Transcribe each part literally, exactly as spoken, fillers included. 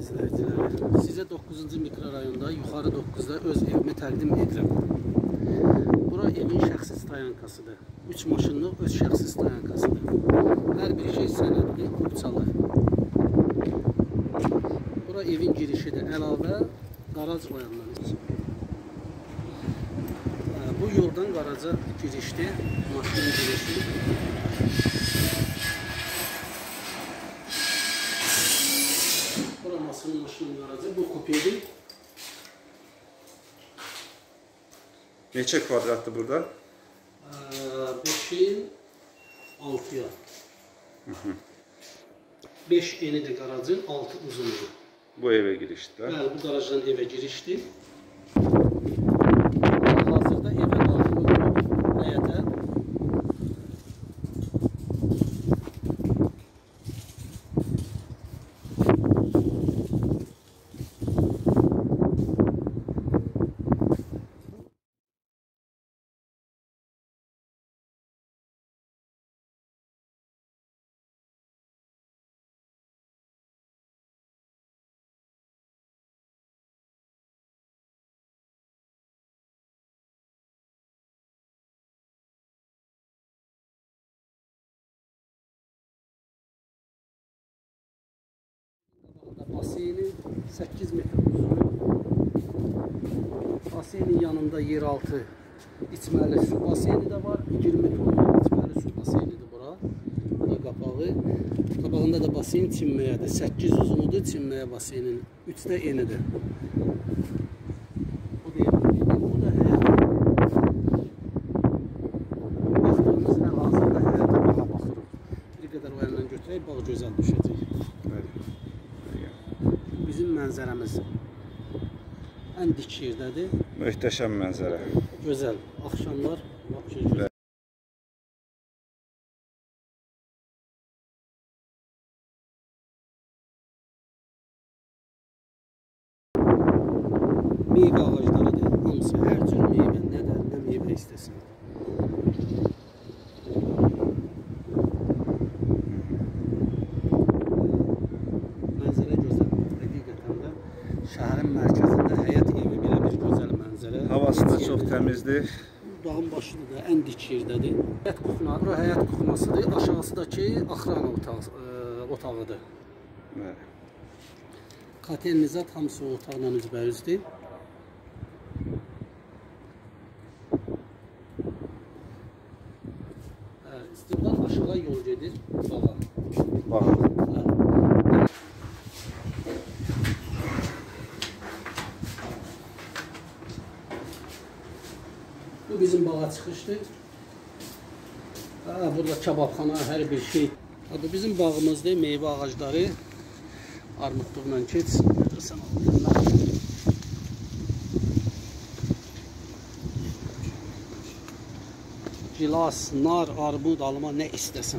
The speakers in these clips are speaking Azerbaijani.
izləyiciləri. Sizə doqquzuncu mikrorayonda, yuxarı doqquzda öz evimi təqdim edirəm. Bura evin şəxsi stayankasıdır. üç maşınlıq öz şəxsi stayankasıdır. Hər bir şey sənədli, qupçalı. Bura evin girişidir. Əlavə qaraj qoyanlar üçün. Bu yoldan qaraja girişdir. Maşının girişi. Bura maşının maşının qarajı. Bu kupedir. Neçə kvadratdır burada? beşin altıya. beş enidir qarajın, altı uzunludur. Bu evə girişdir. Bəli, bu qarajdan evə girişdir. Hazırda evə daxil oluruq həyətə. Baseyni səkkiz metr uzun. Baseynin yanında yeraltı içməli su baseyni də var. iyirmi tonluq içməli su baseynidir bura. Bu da qapağı. Qabağında da baseyn çinməyədir. səkkiz uzunudur çinməyə baseynin. üçdə enidir. Bu da ev. Bu da həyət. Baxdığımız hal-hazırda həyətə bağa baxırıq. Bir qədər o yandan götürək, bağ gözəl düşəcək. Bizim mənzərəmiz ən dik yerdədir. Möhtəşəm mənzərə. Gözəl. Axşamlar gözəl. Meyvə ağaclarıdır. Hamısı hər cür meyvə, nədən, nə meyvə istəsin. Şəhərin mərkəzində həyət evi belə bir gözəl mənzərə. Havası da çox təmizdir. Dağın başıdır da, ən dik yerdədir. Həyət kuxna, bura həyət kuxnasıdır. Aşağısındakı axrana otağıdır. Katelnizat hamısı o otaqla üzbəyüzdür. İstiqlal aşağı yol gedir bağa. Bağa. Bu bizim bağa çıxışdır. Burada kababxana, hər bir şey. Bu bizim bağımızdır, meyvə ağacları. Armudluqla keç. Gilas, nar, armud, alma nə istəsən.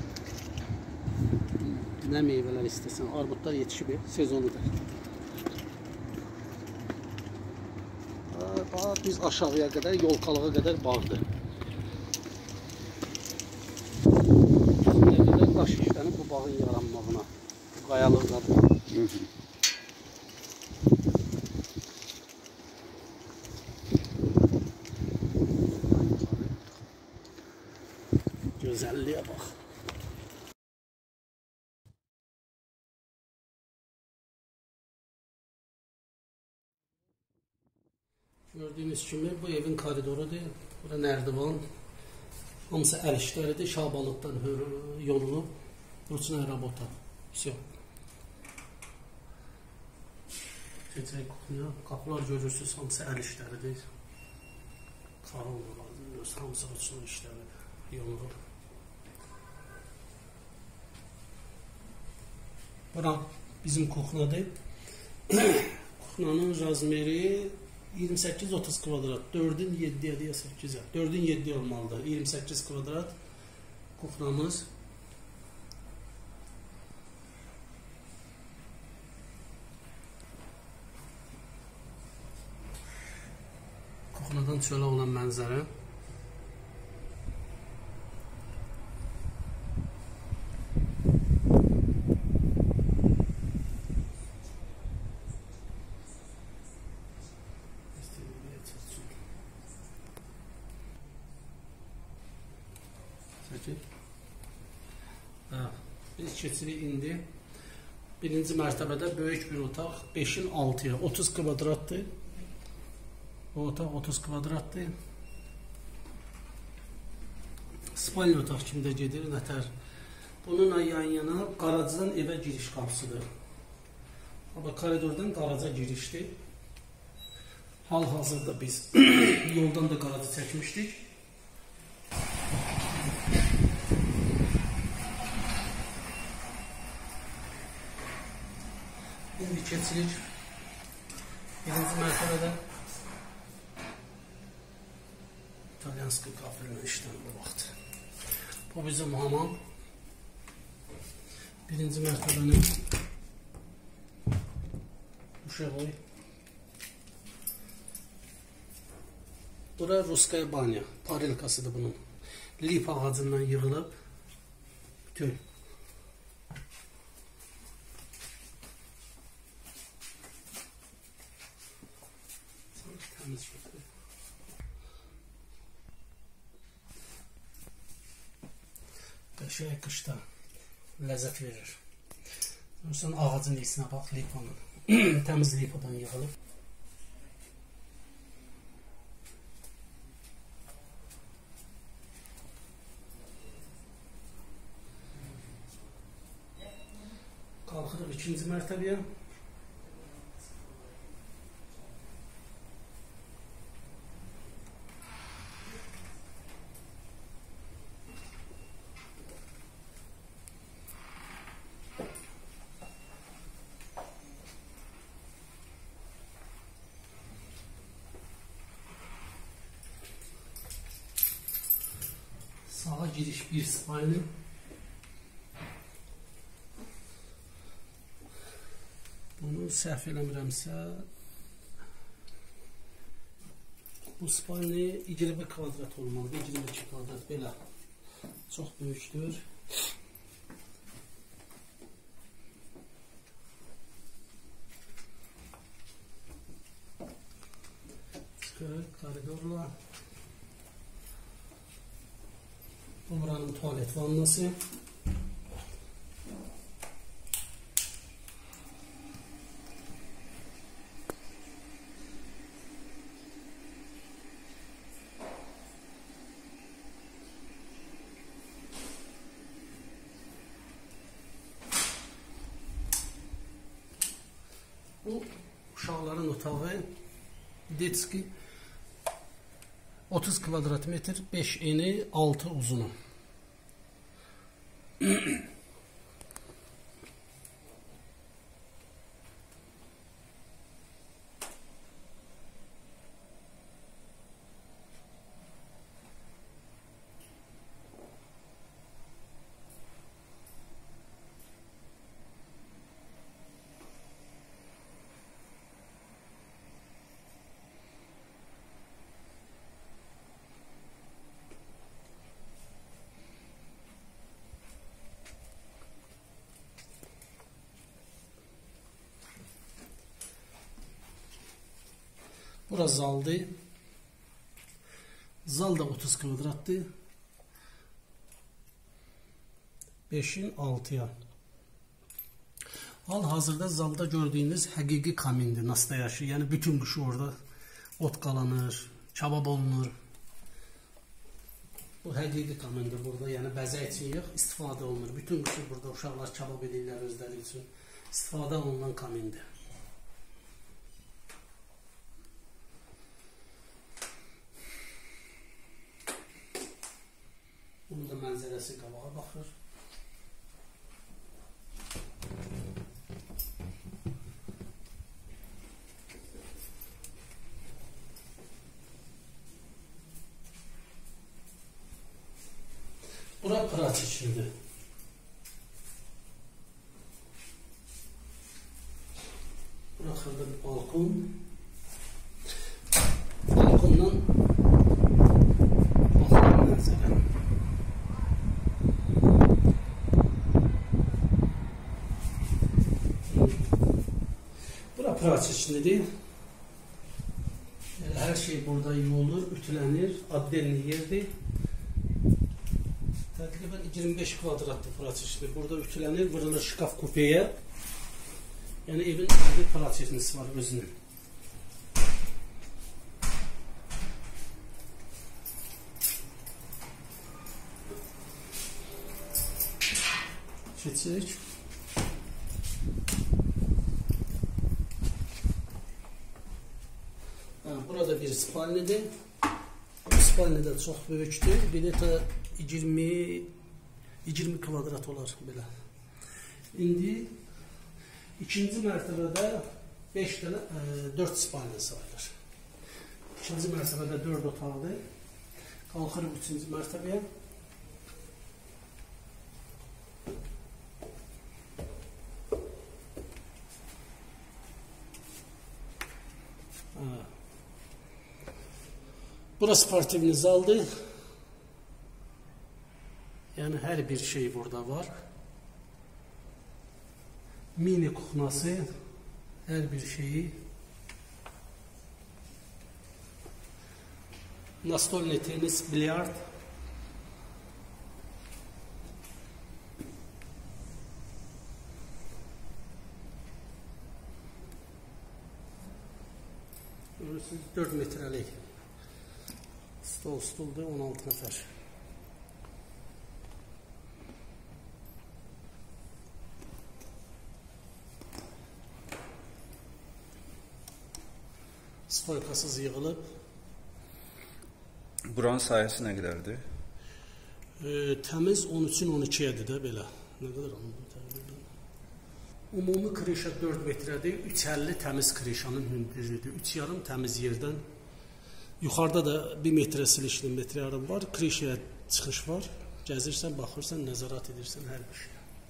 Nə meyvələr istəsən. Armudlar yetişib, sezonudur. Biz aşağıya qədər, yolkalığa qədər bağdır. Üstüne qədər daş işlənib bu bağın yaranmağına, bu qayalıqdadır. Gözəlliyə bax. Gördüyünüz kimi bu evin koridorudur. Burada nərdivan. Hamısı əl işləridir. Şabalıqdan yolunub. Ruçinaya rabota. Всё. Keçək kuxuya. Qapılar görürsünüz. Hamısı əl işləridir. Karollar, hamısı ruçinaya işləridir. Yolunub. Bura bizim kuxnadır. Kuxnanın razmeri iyirmi səkkiz otuz kvadrat, dördün yeddiyə deyə səkkizə, dördün yeddiyə olmalıdır, iyirmi səkkiz kvadrat kuxnamız. Kuxnadan çölə olan mənzərə. Peki. Hə, biz keçirik indi. Birinci mərtəbədə böyük bir otaq, beşin altıya, otuz kvadratdır. Bu otaq otuz kvadratdır. Spalni otaq kimdə gedir, nətər? Bununla yan yana qaracıdan evə giriş qapısıdır. Ama koridordan qaraca girişdir. Hal-hazırda biz yoldan da qaracı çəkmişdik. İndi keçirik birinci mərtəbədə İtalyanski kafirlə işləm bu vaxt. Bu bizim hamam. Birinci mərtəbənin uşağı. Bura Ruskaya banya, parilkasıdır bunun. Lip ağacından yığılıb bütün. Təmiz götürür. Qəşəng qışda ləzzət verir. Sən ağacın iyisinə bax, lipanın. Təmiz lipadan yığılıb. Qalxırıq ikinci mərtəbəyə. Sağa giriş bir spalni. Bunu səhv eləmirəmsə, bu spalni iyirmi kvadrat olmalıdır, iyirmi iki kvadrat belə. Çox böyükdür. Çıxırıq koridorla. Bu buranın tuvalet vannası. Bu uşaqların otağı. Detski otuz kvadrat metr, beş eni, altı uzunu. Burası zaldır. Zal da otuz kvadratdır. beşin altıya. Hal-hazırda zalda gördüyünüz həqiqi kamindir, nastayaşı. Yəni bütün qışı orada ot qalanır, kabab olunur. Bu həqiqi kamindir burada, yəni bəzək üçün yox, istifadə olunur. Bütün qışı burada uşaqlar kabab edirlər özləri üçün. İstifadə olunan kamindir. Bunun da mənzərəsi qabağa baxır. Bura pıraç içindir. Bura xırda bir balkon. Balkondan baxılan mənzərə. Bura pıraç içindir. Her şey burada yuyulur, ütülənir, addelli yerdir. Təqribən iyirmi beş kvadratlı prosesdir. Burada ütülənir, vurulur şkaf kupeye. Yəni evin bir prosesiniz var özünün. Keçək. Burada bir spalnidir. Spalni də çox böyükdür. Bir də iyirmi kvadrat olar belə. İndi ikinci mərtəbədə beş dənə, dörd spalni sayılır. İkinci mərtəbədə dörd otaqdır. Qalxırıq üçüncü mərtəbəyə. Burası sportivni zaldır. Yəni hər bir şey burada var. Mini kuxnası, hər bir şeyi. Nastolni tenis, bilyard. Görürsünüz dörd metrəlik stol stuldur, on altı nəfər. Stoykasız yığılıb. Buranın sayəsi nə qədərdir? E, təmiz on üçün on ikiyədir də belə. Nə qədər anladım təqribən. Ümumi krişa dörd metrədir. üç əlli təmiz krişanın hündürlüyüdür. üç yarım təmiz yerdən. Yuxarıda da bir metrə silişli metrə yarım var. Krişaya çıxış var. Gəzirsən, baxırsan, nəzarət edirsən hər bir şey.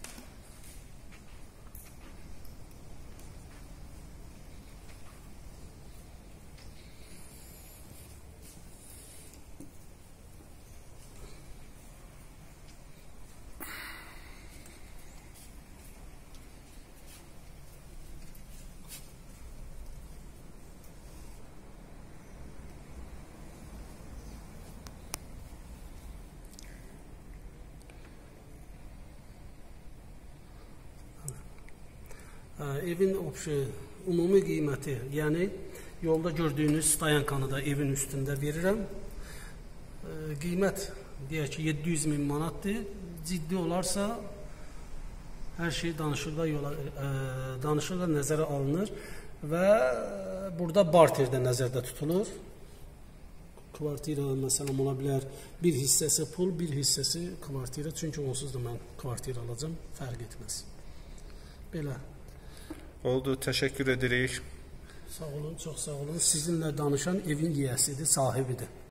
Evin ümumi qiyməti, yəni yolda gördüyünüz dayankanı da evin üstündə verirəm. Qiymət deyək ki yeddi yüz min manatdır. Ciddi olarsa hər şey danışıqla yola danışıqla nəzərə alınır və burada barter də nəzərdə tutulur. Kvartira məsələn ola bilər, bir hissəsi pul, bir hissəsi kvartira. Çünki onsuz da mən kvartira alacağam, fərq etməz. Belə. Oldu, təşəkkür edirik. Sağ olun, çox sağ olun. Sizinlə danışan evin yiyəsidir, sahibidir.